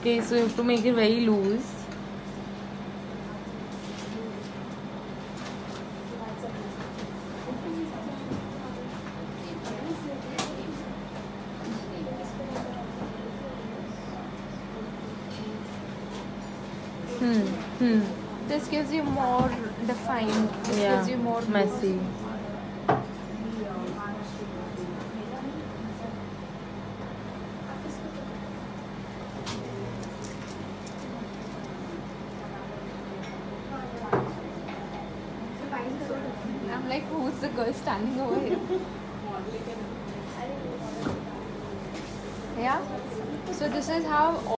Okay, so you have to make it very loose. This gives you more defined. This gives you more messy. I'm like, who's the girl standing over here? Yeah. So this is how